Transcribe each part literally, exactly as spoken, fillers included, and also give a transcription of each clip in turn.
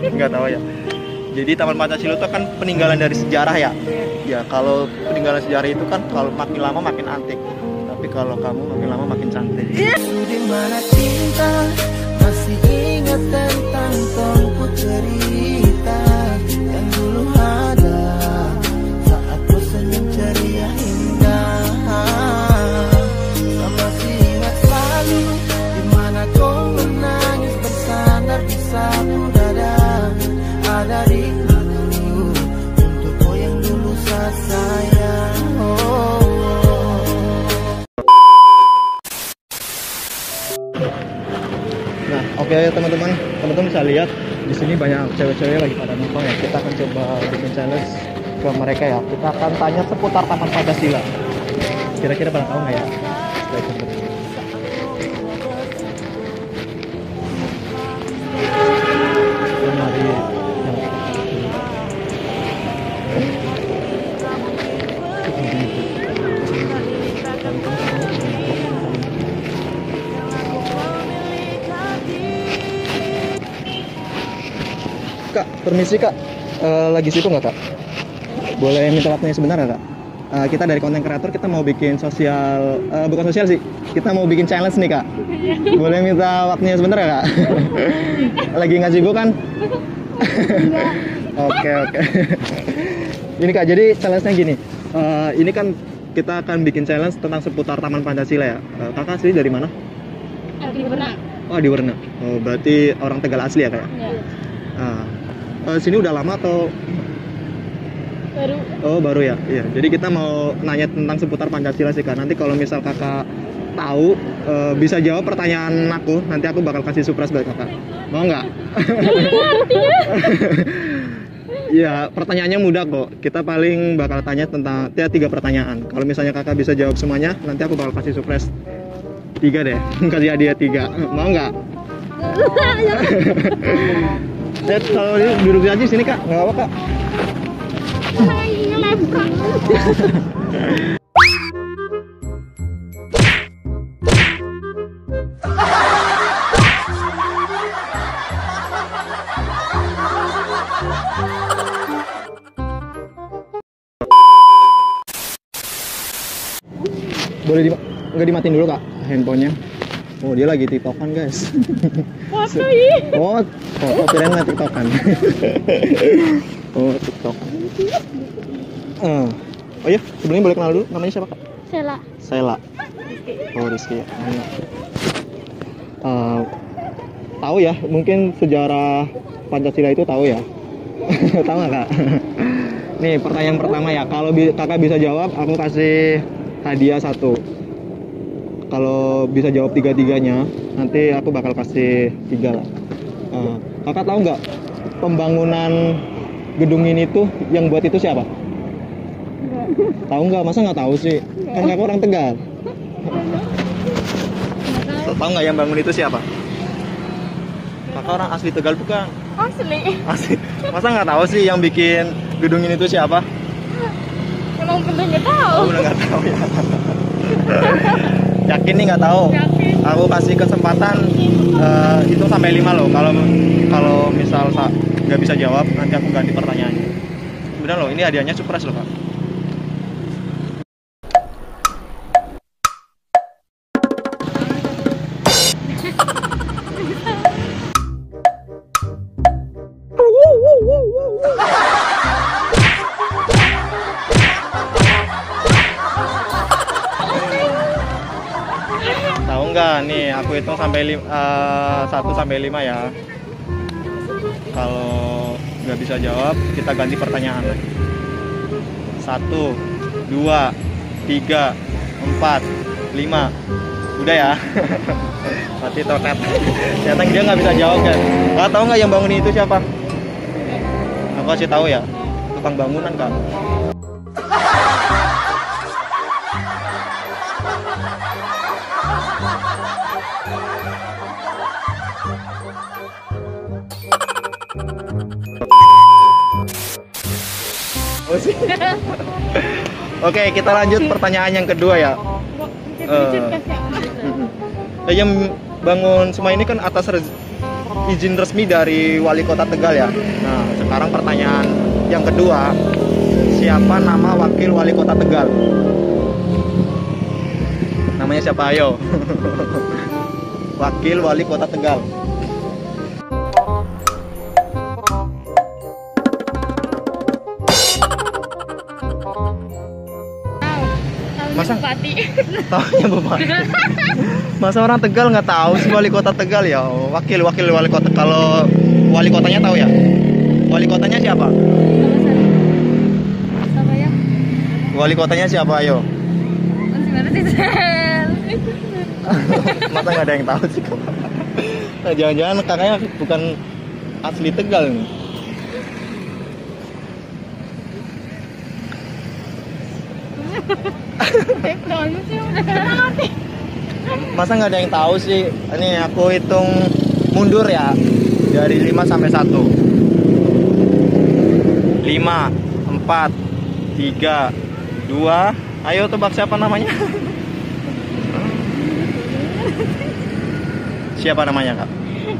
Nggak tahu ya. Jadi Taman Pancasila itu kan peninggalan dari sejarah ya. Ya kalau peninggalan sejarah itu kan kalau makin lama makin antik. Tapi kalau kamu makin lama makin cantik. Di mana cinta masih ingat tentang tongku cerita yang dulu ada saat ku senyum ceria indah. Masih ingat selalu di mana kau menangis bersandar di sapu dada. Ada rindu untukku yang dulu saat sayang. Oh. Nah, oke okay, teman-teman, teman-teman bisa lihat di sini banyak cewek-cewek lagi pada nongkrong ya. Kita akan coba bikin challenge ke mereka ya. Kita akan tanya seputar Taman Pancasila. Kira-kira pada tahu nggak ya? Stay tune terus. Kak, permisi kak, uh, lagi sibuk nggak kak? Boleh minta waktunya sebentar nggak kak? Uh, kita dari konten kreator, kita mau bikin sosial, uh, bukan sosial sih, kita mau bikin challenge nih kak. Boleh minta waktunya sebentar nggak kak? Lagi nggak sibuk kan? Oke oke. Ini kak, jadi challenge-nya gini, uh, ini kan kita akan bikin challenge tentang seputar Taman Pancasila ya. Uh, kakak asli dari mana? Di Werna. Oh di Werna. Oh berarti orang Tegal asli ya kak? Ya. Nah, uh, sini udah lama atau Baru. Oh baru ya, iya. Jadi kita mau nanya tentang seputar Pancasila sih kak. Nanti kalau misal kakak tahu, uh, bisa jawab pertanyaan aku, nanti aku bakal kasih surprise buat kakak. Mau nggak? Iya, pertanyaannya mudah kok. Kita paling bakal tanya tentang ya, tiga pertanyaan. Kalau misalnya kakak bisa jawab semuanya, nanti aku bakal kasih surprise tiga deh. Kasih hadiah tiga. Mau nggak? Ya, kalau duduk aja di sini kak, nggak apa kak. Boleh di nggak dimatiin dulu kak handphonenya? Oh dia lagi tiktokan guys. Foto ih. Oh foto kirain nggak tiktokan. Oh tiktok. Uh. Oh iya sebelumnya boleh kenal dulu, namanya siapa kak? Sela. Sela. Oh Rizky ya. Uh, tahu ya mungkin sejarah Pancasila itu tahu ya? Tahu nggak kak? Nih pertanyaan pertama ya, kalau bi kakak bisa jawab aku kasih hadiah satu. Kalau bisa jawab tiga-tiganya, nanti aku bakal kasih tiga lah. Uh, kakak tahu nggak pembangunan gedung ini tuh yang buat itu siapa? Enggak. Tahu nggak? Masa nggak tahu sih? Enggak. Kan kakak orang Tegal. Tahu nggak yang bangun itu siapa? Kakak orang asli Tegal bukan? Asli. Asli. Masa nggak tahu sih yang bikin gedung ini tuh siapa? Emang bener nggak tahu. Oh, bener nggak tahu ya. Yakin nih nggak tahu? Yakin. Aku kasih kesempatan uh, itu sampai lima loh. Kalau kalau misal nggak bisa jawab, nanti aku ganti pertanyaannya. Bener loh, ini hadiahnya surprise loh kak. Tahu nggak nih aku hitung sampai lima, uh, satu sampai lima ya. Kalau nggak bisa jawab kita ganti pertanyaan lagi. Satu, dua, tiga, empat, lima. Udah ya. Mati toket. Ternyata dia nggak bisa jawab kan. Kak tahu nggak yang bangun itu siapa? Aku kasih tahu ya. Tukang bangunan kak. Oh sih. Oke, kita lanjut pertanyaan yang kedua ya. Uh, yang bangun semua ini kan atas rez izin resmi dari wali kota Tegal ya. Nah, sekarang pertanyaan yang kedua, siapa nama wakil wali kota Tegal? Namanya siapa, ayo? Wakil wali kota Tegal. Masa Bupati. Taunya Bupati. Masa orang Tegal nggak tahu sih wali kota Tegal ya? Wakil wakil wali kota. Kalau wali kotanya tahu ya? Wali kotanya siapa? Siapa ya? Wali kotanya siapa, ayo? Masa nggak ada yang tahu sih? Nah, jangan-jangan kakaknya bukan asli Tegal nih. Masa nggak ada yang tahu sih? Ini aku hitung mundur ya, dari lima sampai satu. Lima, empat, tiga, dua. Ayo tebak siapa namanya? Siapa namanya, Kak?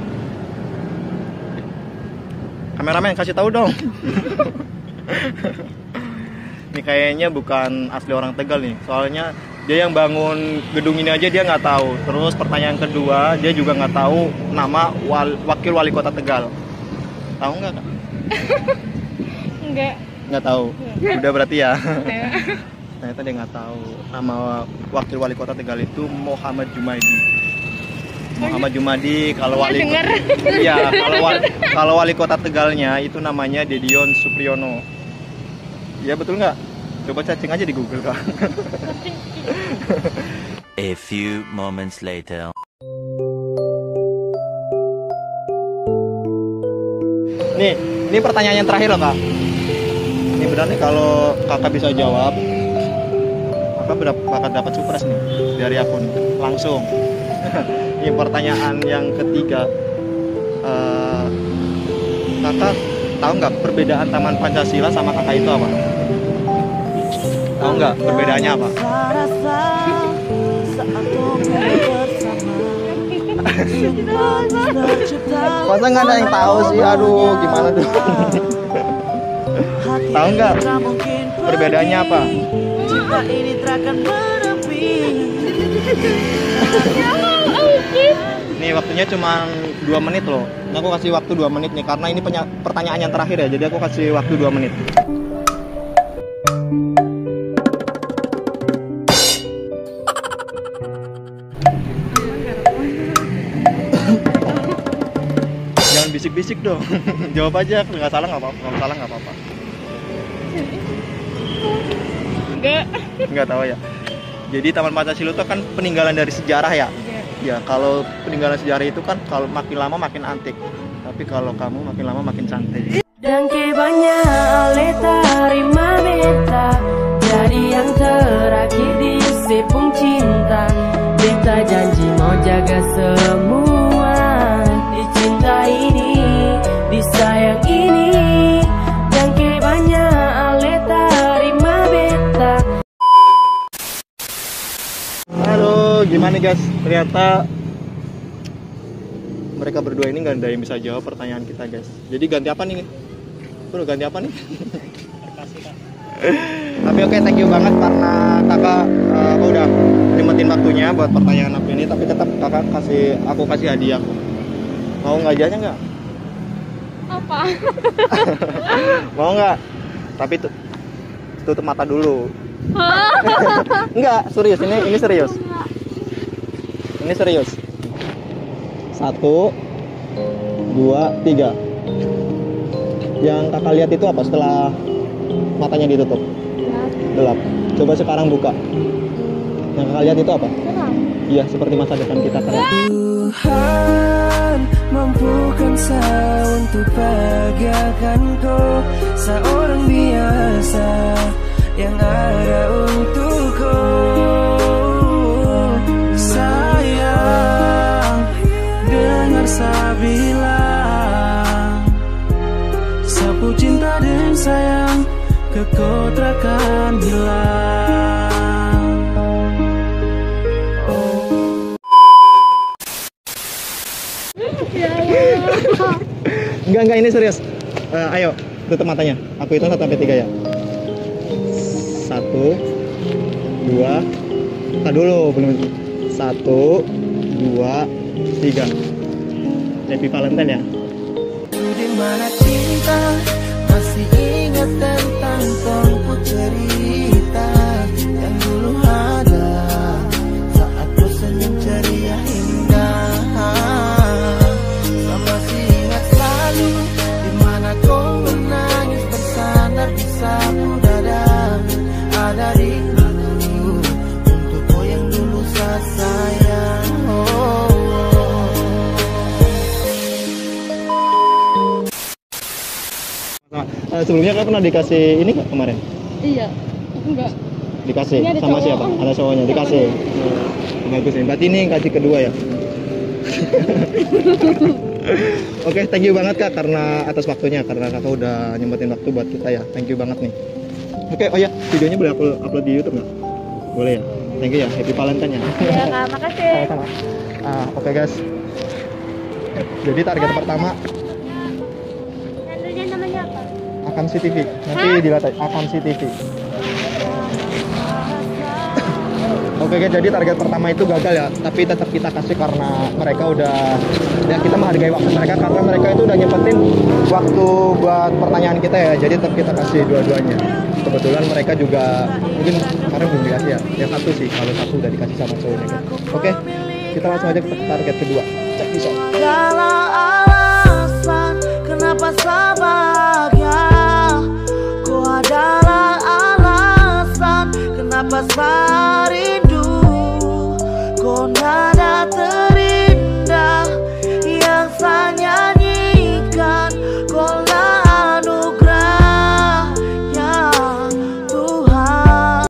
Kameramen kasih tahu dong. Ini kayaknya bukan asli orang Tegal nih. Soalnya dia yang bangun gedung ini aja dia nggak tahu. Terus pertanyaan kedua, dia juga nggak tahu nama wal, wakil wali kota Tegal. Tahu nggak, Kak? Enggak. Nggak tahu. Udah berarti ya. Enggak. Ternyata dia nggak tahu nama wakil wali kota Tegal itu Muhammad Jumaidi. Muhammad Jumaidi. Kalau wali Dengar. Iya, kalau wali, kalau wali kota Tegalnya itu namanya Dedion Supriyono. Iya betul nggak? Coba cacing aja di Google, Kak. A few moments later. Nih, ini pertanyaan yang terakhir loh, Kak. Ini benar nih, kalau kakak bisa jawab, kakak berapa bakal dapat surprise nih dari aku nih, langsung. Ini pertanyaan yang ketiga. Uh, kakak tahu nggak perbedaan Taman Pancasila sama kakak itu apa? Tahu nggak perbedaannya apa? Masa nggak ada yang tahu sih? Aduh, gimana tuh? Tahu nggak perbedaannya apa? Nih waktunya cuma dua menit loh. Ini aku kasih waktu dua menit nih karena ini pertanyaan yang terakhir ya. Jadi aku kasih waktu dua menit. Jangan bisik-bisik dong. Jawab aja, nggak salah nggak apa-apa. Kalau salah nggak apa-apa. Enggak. Nggak tahu ya. Jadi Taman Pancasila itu kan peninggalan dari sejarah ya. Ya, kalau peninggalan sejarah itu kan kalau makin lama makin antik. Tapi kalau kamu makin lama makin cantik. Dan banyak aleta terima beta, jadi yang terakhir di sepung cinta. Beta janji mau jaga semua di cinta ini, di sayang ini. Dan banyak aleta terima beta. Halo, gimana guys? Ternyata mereka berdua ini nggak ada yang bisa jawab pertanyaan kita guys. Jadi ganti apa nih? Bro, ganti apa nih? Tapi oke, okay, thank you banget karena kakak uh, aku udah nyempetin waktunya buat pertanyaan aku ini. Tapi tetap kakak kasih aku kasih hadiah. Mau nggak hadiahnya nggak? Apa? Mau nggak? Tapi tu tutup mata dulu. Enggak, serius ini ini serius. Ini serius. Satu, dua, tiga. Yang kakak lihat itu apa setelah matanya ditutup? Gelap. Coba sekarang buka. Yang kakak lihat itu apa? Terang. Iya, seperti masa depan kita terang. Tuhan mampukan saya untuk bahagiakanku, seorang biasa yang ada untukku. Sayang, dengar saya bilang, sapu cinta dan sayang kekotrakan hilang. Ya Allah. enggak ini serius. Eh, ayo tutup matanya. Aku hitung satu sampai tiga ya. Satu, dua, tak dulu belum. Satu, dua, tiga. Happy Valentine ya. Di mana cinta masih ingat tentang tongku cerita yang dulu ada saat ku senyum ceria indah. Kau masih ingat selalu di mana kau menangis bersandar di sapu dada. Ada rindu untuk kau yang dulu saya sayang. Oh. Uh, sebelumnya kan pernah dikasih ini nggak kemarin? Iya, aku enggak. Dikasih Ini ada sama cowok. siapa? Ada cowoknya dikasih. Oh, bagus nih. Berarti ini yang kasih kedua ya. Oke, thank you banget Kak karena atas waktunya, karena Kakak udah nyempetin waktu buat kita ya. Thank you banget nih. Oke, oh ya, videonya boleh upload, upload di YouTube nggak? Boleh ya. Thank you ya. Happy Valentine ya. Iya, Kak, makasih. Sama-sama. Ah, oke guys. Jadi target pertama Handle-nya namanya apa? Akamsi T V. Nanti dilatih Akamsi T V. Oke guys, jadi target pertama itu gagal ya, tapi tetap kita kasih karena mereka udah, ya kita menghargai waktu mereka karena mereka itu udah nyempetin waktu buat pertanyaan kita ya, jadi tetap kita kasih dua-duanya. Kebetulan mereka juga mungkin kemarin belum dikasih ya, yang satu sih, kalau satu udah dikasih sama cowoknya kan. Oke, kita langsung aja ke target kedua. Cek bisa. Segala alasan kenapa sabar